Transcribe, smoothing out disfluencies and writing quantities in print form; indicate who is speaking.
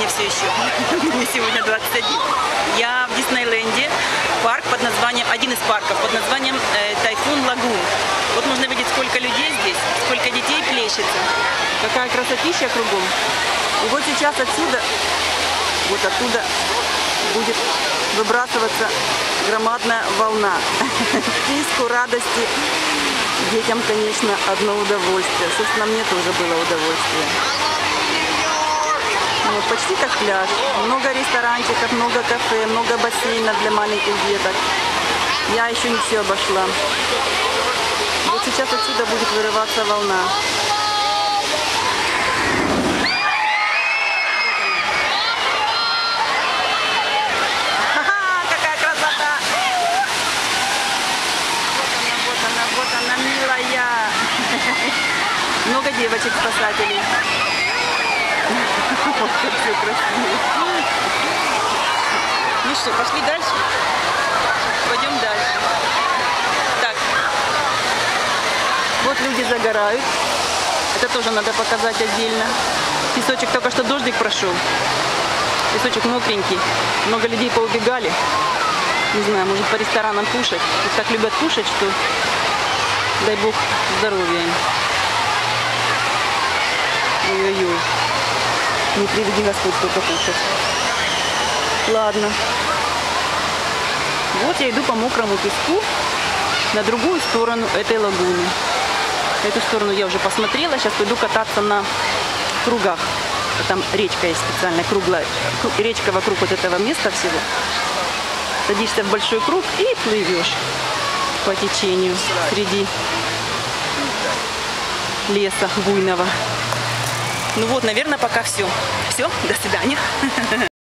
Speaker 1: мне все еще. Мне сегодня 21. Я в Диснейленде. Парк под названием, один из парков под названием Тайфун Лагун. Вот можно видеть, сколько людей здесь, сколько детей плещется. Какая красотища кругом. И вот сейчас отсюда, вот оттуда будет выбрасываться громадная волна. Писку, радости. Детям, конечно, одно удовольствие. Собственно, мне тоже было удовольствие. Вот, почти как пляж. Много ресторанчиков, много кафе, много бассейнов для маленьких деток. Я еще не все обошла. Вот сейчас отсюда будет вырываться волна. Какая красота! Вот она, милая. Много девочек-спасателей. Вот как все красиво. Ну что, пошли дальше? Пойдем дальше. Так. Вот люди загорают. Это тоже надо показать отдельно. Песочек, только что дождик прошел. Песочек мокренький. Много людей поубегали. Не знаю, может по ресторанам кушать. Тут так любят кушать, что дай бог здоровья им. Ой-ой-ой. Не приведи Господь только кушать. Ладно. Вот я иду по мокрому песку на другую сторону этой лагуны. Эту сторону я уже посмотрела. Сейчас пойду кататься на кругах. Там речка есть специальная, круглая. Речка вокруг вот этого места всего. Садишься в большой круг и плывешь по течению среди леса буйного. Ну вот, наверное, пока все. Все, до свидания.